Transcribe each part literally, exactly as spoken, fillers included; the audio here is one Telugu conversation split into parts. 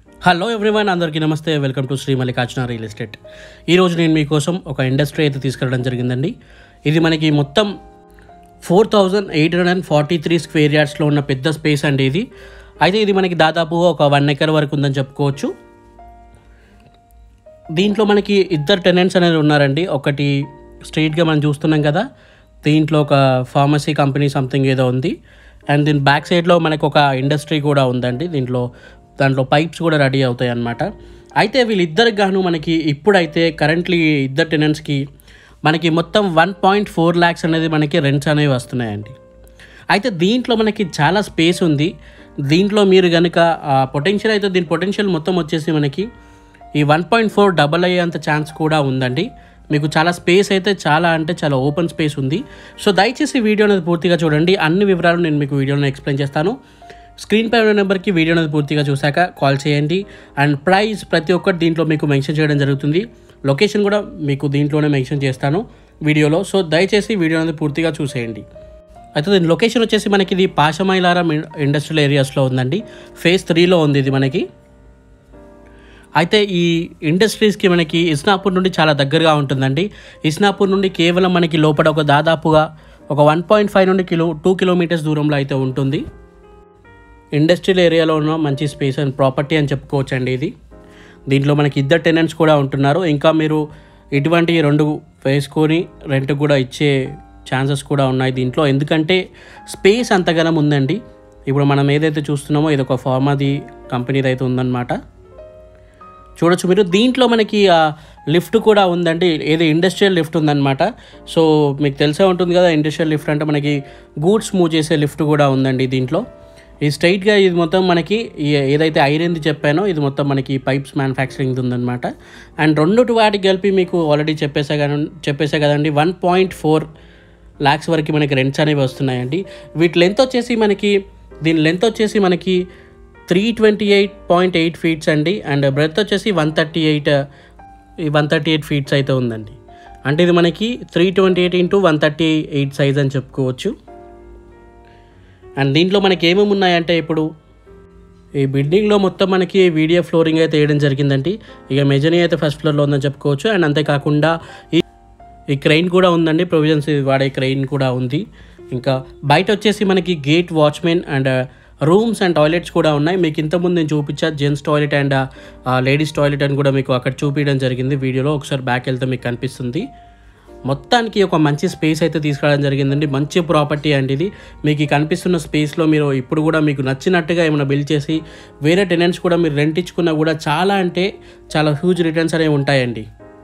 హలో ఎవ్రీవన్, అందరికీ నమస్తే. Welcome to Sri Mallikarjuna real estate. ఈరోజు నేను మీకోసం ఒక ఇండస్ట్రీ అయితే తీసుకెళ్ళడం జరిగిందండి. ఇది మనకి మొత్తం four thousand eight hundred and forty three square యార్డ్స్లో ఉన్న పెద్ద స్పేస్ అండి ఇది. అయితే ఇది మనకి దాదాపుగా ఒక వన్ ఎకర్ వరకు ఉందని చెప్పుకోవచ్చు. దీంట్లో మనకి ఇద్దరు టెనెంట్స్ అనేది ఉన్నారండి. ఒకటి స్ట్రైట్గా మనం చూస్తున్నాం కదా, దీంట్లో ఒక ఫార్మసీ కంపెనీ సంథింగ్ ఏదో ఉంది. అండ్ దీని బ్యాక్ సైడ్లో మనకు ఒక ఇండస్ట్రీ కూడా ఉందండి. దీంట్లో దాంట్లో పైప్స్ కూడా రెడీ అవుతాయి అన్నమాట. అయితే వీళ్ళిద్దరికి గాను మనకి ఇప్పుడైతే కరెంట్లీ ఇద్దరు టెనెంట్స్కి మనకి మొత్తం వన్ పాయింట్ ఫోర్ ల్యాక్స్ అనేది మనకి రెంట్స్ అనేవి వస్తున్నాయండి. అయితే దీంట్లో మనకి చాలా స్పేస్ ఉంది. దీంట్లో మీరు కనుక పొటెన్షియల్ అయితే దీని పొటెన్షియల్ మొత్తం వచ్చేసి మనకి ఈ వన్ పాయింట్ ఫోర్ డబల్ అయ్యేంత ఛాన్స్ కూడా ఉందండి. మీకు చాలా స్పేస్ అయితే చాలా అంటే చాలా ఓపెన్ స్పేస్ ఉంది. సో దయచేసి వీడియో అనేది పూర్తిగా చూడండి. అన్ని వివరాలు నేను మీకు వీడియోలో ఎక్స్ప్లెయిన్ చేస్తాను. స్క్రీన్ పై ఉన్న నెంబర్కి వీడియో అనేది పూర్తిగా చూశాక కాల్ చేయండి. అండ్ ప్రైస్ ప్రతి ఒక్కటి దీంట్లో మీకు మెన్షన్ చేయడం జరుగుతుంది. లొకేషన్ కూడా మీకు దీంట్లోనే మెన్షన్ చేస్తాను వీడియోలో. సో దయచేసి వీడియో అనేది పూర్తిగా చూసేయండి. అయితే దీని లొకేషన్ వచ్చేసి మనకి ఇది పాషమైలారం ఇండస్ట్రియల్ ఏరియాస్లో ఉందండి. ఫేజ్ త్రీలో ఉంది ఇది మనకి. అయితే ఈ ఇండస్ట్రీస్కి మనకి ఇస్నాపూర్ నుండి చాలా దగ్గరగా ఉంటుందండి. ఇస్నాపూర్ నుండి కేవలం మనకి లోపల ఒక దాదాపుగా ఒక వన్ పాయింట్ ఫైవ్ నుండి కిలో టూ కిలోమీటర్స్ దూరంలో అయితే ఉంటుంది. ఇండస్ట్రియల్ ఏరియాలో ఉన్న మంచి స్పేస్ అండ్ ప్రాపర్టీ అని చెప్పుకోవచ్చు అండి ఇది. దీంట్లో మనకి ఇద్దరు టెనెంట్స్ కూడా ఉంటున్నారు. ఇంకా మీరు ఇటువంటి రెండు వేసుకొని రెంట్ కూడా ఇచ్చే ఛాన్సెస్ కూడా ఉన్నాయి దీంట్లో. ఎందుకంటే స్పేస్ అంతగానం ఉందండి. ఇప్పుడు మనం ఏదైతే చూస్తున్నామో ఇది ఒక ఫార్మాది కంపెనీది అయితే ఉందన్నమాట. చూడొచ్చు మీరు. దీంట్లో మనకి లిఫ్ట్ కూడా ఉందండి. ఏదో ఇండస్ట్రియల్ లిఫ్ట్ ఉందన్నమాట. సో మీకు తెలిసే ఉంటుంది కదా, ఇండస్ట్రియల్ లిఫ్ట్ అంటే మనకి గూడ్స్ మూవ్ చేసే లిఫ్ట్ కూడా ఉందండి దీంట్లో. ఈ స్ట్రైట్గా ఇది మొత్తం మనకి ఏదైతే ఐరన్ది చెప్పానో ఇది మొత్తం మనకి పైప్స్ మ్యానుఫ్యాక్చరింగ్ ఉందన్నమాట. అండ్ రెండు వాటికి కలిపి మీకు ఆల్రెడీ చెప్పేసా కానీ చెప్పేసా కదండి వన్ పాయింట్ ఫోర్ ల్యాక్స్ వరకు మనకి రెంట్స్ అనేవి వస్తున్నాయండి. వీటి లెంత్ వచ్చేసి మనకి దీని లెంత్ వచ్చేసి మనకి three twenty eight point eight feets అండి. అండ్ బ్రెత్ వచ్చేసి one thirty eight one thirty eight feets అయితే ఉందండి. అంటే ఇది మనకి three twenty eight into one thirty eight size అని చెప్పుకోవచ్చు. అండ్ దీంట్లో మనకి ఏమేమి ఉన్నాయంటే ఇప్పుడు ఈ బిల్డింగ్లో మొత్తం మనకి వీడియో ఫ్లోరింగ్ అయితే వేయడం జరిగిందండి. ఇక మెజనీ అయితే ఫస్ట్ ఫ్లోర్లో ఉందని చెప్పుకోవచ్చు. అండ్ అంతేకాకుండా ఈ ఈ క్రెయిన్ కూడా ఉందండి. ప్రొవిజన్స్ వాడే క్రెయిన్ కూడా ఉంది. ఇంకా బయట వచ్చేసి మనకి gate, watchman and rooms and toilets కూడా ఉన్నాయి. మీకు ఇంతకుముందు నేను చూపించా gents toilet and ladies toilet అని కూడా మీకు అక్కడ చూపించడం జరిగింది వీడియోలో. ఒకసారి బ్యాక్ వెళ్తే మీకు కనిపిస్తుంది. మొత్తానికి ఒక మంచి స్పేస్ అయితే తీసుకురావడం జరిగిందండి. మంచి ప్రాపర్టీ అండి ఇది. మీకు ఈ కనిపిస్తున్న స్పేస్లో మీరు ఇప్పుడు కూడా మీకు నచ్చినట్టుగా ఏమైనా బిల్డ్ చేసి వేరే టెనెంట్స్ కూడా మీరు రెంట్ ఇచ్చుకున్నా కూడా చాలా అంటే చాలా హ్యూజ్ రిటర్న్స్ అనేవి ఉంటాయండి.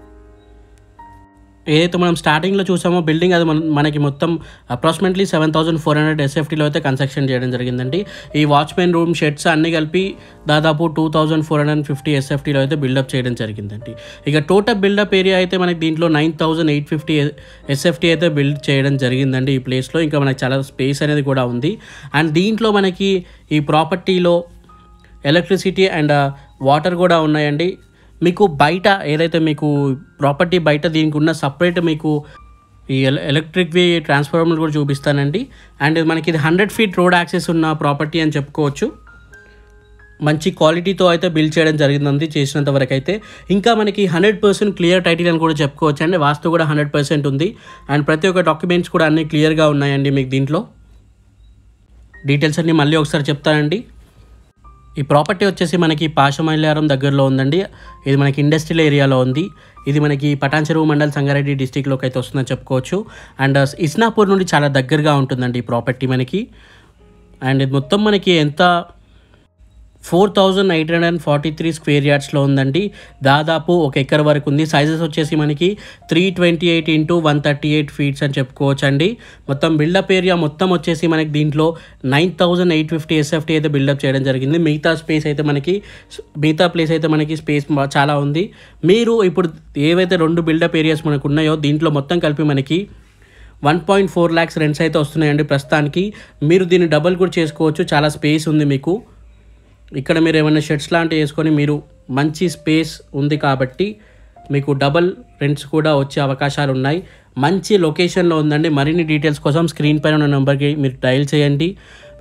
ఏదైతే మనం స్టార్టింగ్లో చూసామో బిల్డింగ్ అది మన మనకి మొత్తం approximately seven thousand four hundred ఎస్ఎఫ్టీలో అయితే కన్స్ట్రక్షన్ చేయడం జరిగిందండి. ఈ వాచ్మెన్ రూమ్, షెడ్స్ అన్నీ కలిపి దాదాపు two thousand four hundred fifty ఎస్ఎఫ్టీలో అయితే బిల్డప్ చేయడం జరిగిందండి. ఇక టోటల్ బిల్డప్ ఏరియా అయితే మనకి దీంట్లో nine thousand eight fifty SFT అయితే బిల్డ్ చేయడం జరిగిందండి ఈ ప్లేస్లో. ఇంకా మనకి చాలా స్పేస్ అనేది కూడా ఉంది. అండ్ దీంట్లో మనకి ఈ ప్రాపర్టీలో ఎలక్ట్రిసిటీ అండ్ వాటర్ కూడా ఉన్నాయండి. మీకు బయట ఏదైతే మీకు ప్రాపర్టీ బయట దీనికి ఉన్న సపరేట్ మీకు ఈ ఎలక్ట్రిక్వి ట్రాన్స్ఫార్మర్ కూడా చూపిస్తానండి. అండ్ మనకి ఇది హండ్రెడ్ ఫీట్ రోడ్ యాక్సెస్ ఉన్న ప్రాపర్టీ అని చెప్పుకోవచ్చు. మంచి క్వాలిటీతో అయితే బిల్డ్ చేయడం జరిగింది చేసినంత వరకు అయితే. ఇంకా మనకి హండ్రెడ్ పర్సెంట్ క్లియర్ టైటిల్ అని కూడా చెప్పుకోవచ్చు అండి. వాస్తు కూడా హండ్రెడ్ పర్సెంట్ ఉంది. అండ్ ప్రతి ఒక్క డాక్యుమెంట్స్ కూడా అన్నీ క్లియర్గా ఉన్నాయండి. మీకు దీంట్లో డీటెయిల్స్ అన్నీ మళ్ళీ ఒకసారి చెప్తానండి. ఈ ప్రాపర్టీ వచ్చేసి మనకి పాషమైలారం దగ్గరలో ఉందండి. ఇది మనకి ఇండస్ట్రియల్ ఏరియాలో ఉంది. ఇది మనకి పటాన్చెరు మండల్ సంగారెడ్డి డిస్టిక్లోకి అయితే వస్తుందని చెప్పుకోవచ్చు. అండ్ ఇస్నాపూర్ నుండి చాలా దగ్గరగా ఉంటుందండి ఈ ప్రాపర్టీ మనకి. అండ్ ఇది మొత్తం మనకి ఎంత four thousand eight hundred and forty three square యార్డ్స్లో ఉందండి. దాదాపు ఒక ఎకర్ వరకు ఉంది. సైజెస్ వచ్చేసి మనకి three twenty eight into one thirty eight feets అని చెప్పుకోవచ్చు అండి. మొత్తం బిల్డప్ ఏరియా మొత్తం వచ్చేసి మనకి దీంట్లో nine thousand eight fifty SFT అయితే బిల్డప్ చేయడం జరిగింది. మిగతా స్పేస్ అయితే మనకి మిగతా ప్లేస్ అయితే మనకి స్పేస్ చాలా ఉంది. మీరు ఇప్పుడు ఏవైతే రెండు బిల్డప్ ఏరియాస్ మనకు ఉన్నాయో దీంట్లో మొత్తం కలిపి మనకి one point four lakhs rents అయితే వస్తున్నాయండి ప్రస్తుతానికి. మీరు దీన్ని డబల్ కూడా చేసుకోవచ్చు. చాలా స్పేస్ ఉంది మీకు. ఇక్కడ మీరు ఏమైనా షెడ్స్ లాంటివి వేసుకొని మీరు మంచి స్పేస్ ఉంది కాబట్టి మీకు డబల్ రెంట్స్ కూడా వచ్చే అవకాశాలు ఉన్నాయి. మంచి లొకేషన్లో ఉందండి. మరిన్ని డీటెయిల్స్ కోసం స్క్రీన్ పైన ఉన్న నెంబర్కి మీరు డయల్ చేయండి.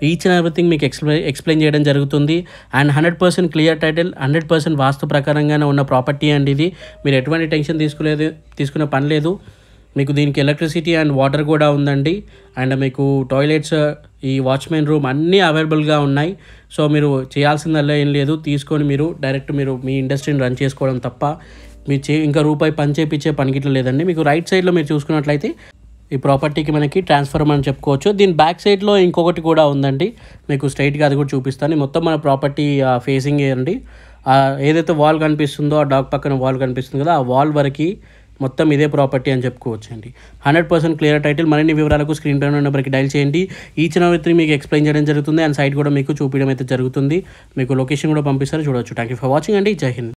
ఈచ్ అండ్ ఎవ్రీథింగ్ మీకు ఎక్స్ప్లెయిన్ ఎక్స్ప్లెయిన్ చేయడం జరుగుతుంది. And hundred percent clear title, hundred percent vastu ప్రకారంగానే ఉన్న ప్రాపర్టీ అండి ఇది. మీరు ఎటువంటి టెన్షన్ తీసుకోలేదు తీసుకునే పని లేదు. మీకు దీనికి ఎలక్ట్రిసిటీ అండ్ వాటర్ కూడా ఉందండి. అండ్ మీకు టాయిలెట్స్, ఈ వాచ్మెన్ రూమ్ అన్నీ అవైలబుల్గా ఉన్నాయి. సో మీరు చేయాల్సిందల్లా ఏం లేదు, తీసుకొని మీరు డైరెక్ట్ మీరు మీ ఇండస్ట్రీని రన్ చేసుకోవడం తప్ప మీ చే ఇంకా రూపాయి పని చేపించే పనికిట్లు లేదండి. మీకు రైట్ సైడ్లో మీరు చూసుకున్నట్లయితే ఈ ప్రాపర్టీకి మనకి ట్రాన్స్ఫార్మర్ అని చెప్పుకోవచ్చు. దీని బ్యాక్ సైడ్లో ఇంకొకటి కూడా ఉందండి, మీకు స్ట్రైట్గా అది కూడా చూపిస్తాను. మొత్తం మన ప్రాపర్టీ ఫేసింగ్ అండి. ఏదైతే వాల్ కనిపిస్తుందో ఆ డాక్ పక్కన వాల్ కనిపిస్తుంది కదా, ఆ వాల్ వరకు మొత్తం ఇదే ప్రాపర్టీ అని చెప్పుకోవచ్చు అండి. Hundred percent clear title. మరిన్ని వివరాలకు స్క్రీన్ పైన నెంబర్కి డైల్ చేయండి. ఈచ్ అండ్ ఎవ్రీథింగ్ మీకు ఎక్స్ప్లెయిన్ చేయడం జరుగుతుంది. అండ్ సైట్ కూడా మీకు చూపించడం అయితే జరుగుతుంది. మీకు లొకేషన్ కూడా పంపిస్తారు, చూడవచ్చు. థ్యాంక్ యూ ఫర్ వాచింగ్ అండి. జై హింద్.